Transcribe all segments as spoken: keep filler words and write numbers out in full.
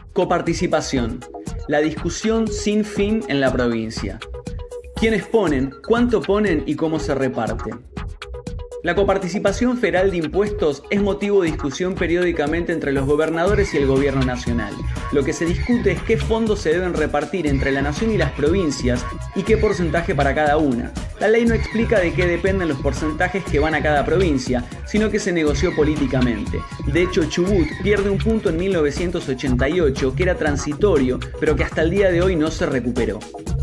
Coparticipación. La discusión sin fin en la provincia. ¿Quiénes ponen, cuánto ponen y cómo se reparte? La coparticipación federal de impuestos es motivo de discusión periódicamente entre los gobernadores y el gobierno nacional. Lo que se discute es qué fondos se deben repartir entre la nación y las provincias y qué porcentaje para cada una. La ley no explica de qué dependen los porcentajes que van a cada provincia, sino que se negoció políticamente. De hecho, Chubut pierde un punto en mil novecientos ochenta y ocho que era transitorio, pero que hasta el día de hoy no se recuperó.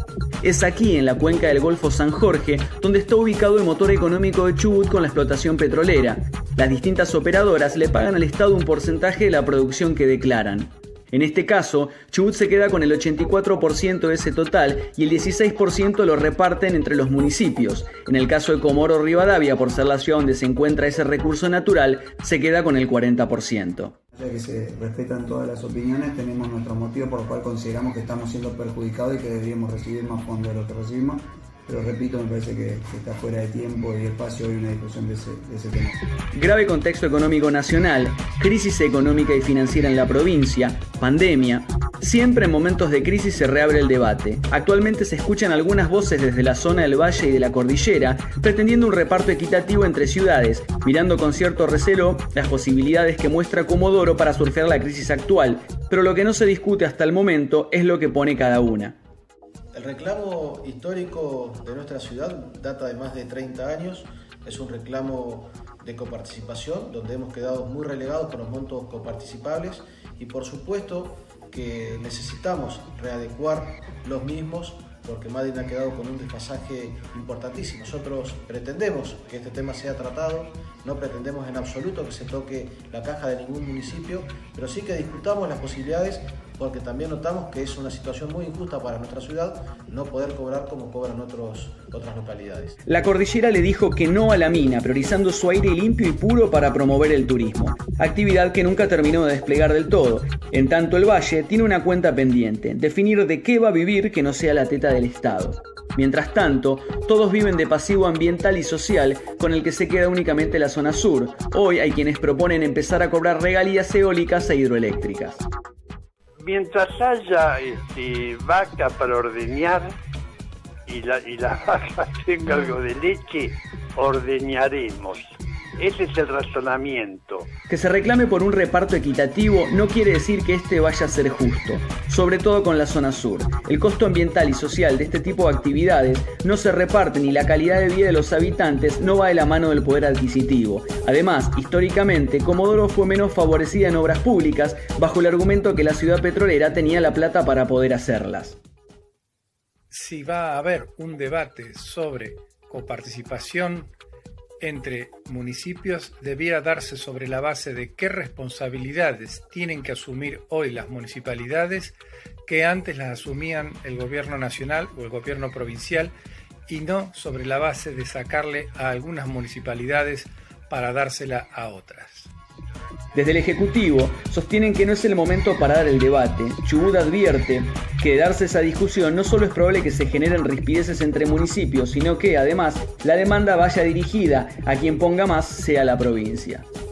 Es aquí, en la cuenca del Golfo San Jorge, donde está ubicado el motor económico de Chubut con la explotación petrolera. Las distintas operadoras le pagan al Estado un porcentaje de la producción que declaran. En este caso, Chubut se queda con el ochenta y cuatro por ciento de ese total y el dieciséis por ciento lo reparten entre los municipios. En el caso de Comodoro Rivadavia, por ser la ciudad donde se encuentra ese recurso natural, se queda con el cuarenta por ciento. Ya que se respetan todas las opiniones, tenemos nuestro motivo por el cual consideramos que estamos siendo perjudicados y que deberíamos recibir más fondos de lo que recibimos. Pero repito, me parece que, que está fuera de tiempo y espacio hoy una discusión de ese, de ese tema. Grave contexto económico nacional, crisis económica y financiera en la provincia, pandemia. Siempre en momentos de crisis se reabre el debate. Actualmente se escuchan algunas voces desde la zona del Valle y de la Cordillera pretendiendo un reparto equitativo entre ciudades, mirando con cierto recelo las posibilidades que muestra Comodoro para surfear la crisis actual. Pero lo que no se discute hasta el momento es lo que pone cada una. El reclamo histórico de nuestra ciudad data de más de treinta años, es un reclamo de coparticipación donde hemos quedado muy relegados con los montos coparticipables y por supuesto que necesitamos readecuar los mismos porque Madrid ha quedado con un desfasaje importantísimo. Nosotros pretendemos que este tema sea tratado, no pretendemos en absoluto que se toque la caja de ningún municipio, pero sí que discutamos las posibilidades porque también notamos que es una situación muy injusta para nuestra ciudad no poder cobrar como cobran otros, otras localidades. La Cordillera le dijo que no a la mina, priorizando su aire limpio y puro para promover el turismo, actividad que nunca terminó de desplegar del todo. En tanto, el Valle tiene una cuenta pendiente, definir de qué va a vivir que no sea la teta del Estado. Mientras tanto, todos viven de pasivo ambiental y social con el que se queda únicamente la zona sur. Hoy hay quienes proponen empezar a cobrar regalías eólicas e hidroeléctricas. Mientras haya este, vaca para ordeñar y la, y la vaca tenga algo de leche, ordeñaremos. Ese es el razonamiento. Que se reclame por un reparto equitativo no quiere decir que este vaya a ser justo, sobre todo con la zona sur. El costo ambiental y social de este tipo de actividades no se reparten y la calidad de vida de los habitantes no va de la mano del poder adquisitivo. Además, históricamente, Comodoro fue menos favorecida en obras públicas bajo el argumento que la ciudad petrolera tenía la plata para poder hacerlas. Si va a haber un debate sobre coparticipación entre municipios, debiera darse sobre la base de qué responsabilidades tienen que asumir hoy las municipalidades que antes las asumían el gobierno nacional o el gobierno provincial y no sobre la base de sacarle a algunas municipalidades para dársela a otras. Desde el Ejecutivo sostienen que no es el momento para dar el debate. Chubut advierte que de darse esa discusión no solo es probable que se generen rispideces entre municipios, sino que además la demanda vaya dirigida a quien ponga más sea la provincia.